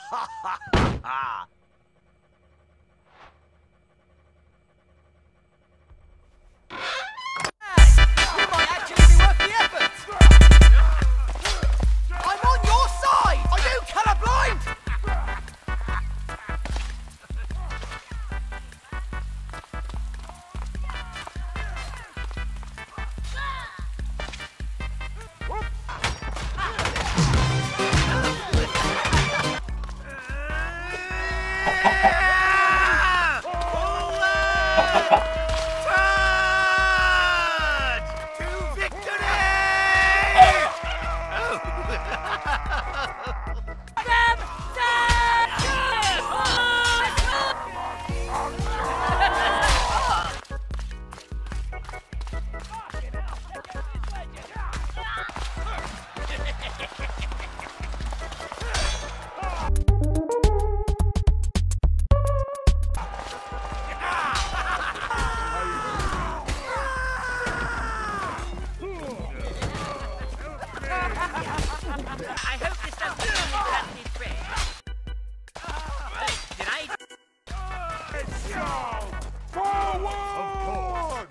might actually be worth the effort. I'm on your side. Are you colourblind? I hope this doesn't mean you can't be free. Did I? Let's go! Forward!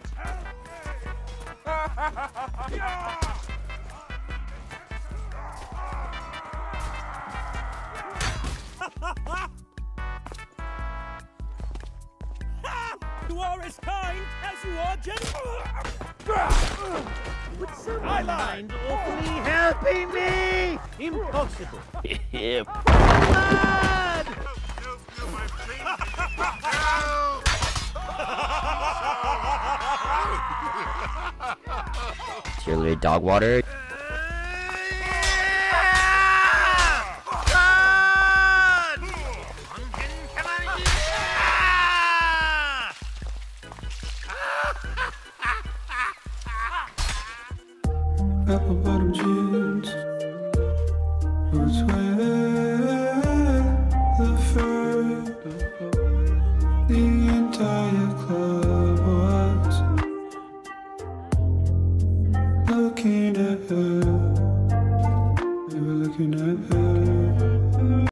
You are as kind as you are gentle. Would someone mind awfully helping me? Impossible. Cheerleader dog water. Apple bottom jeans, boots wear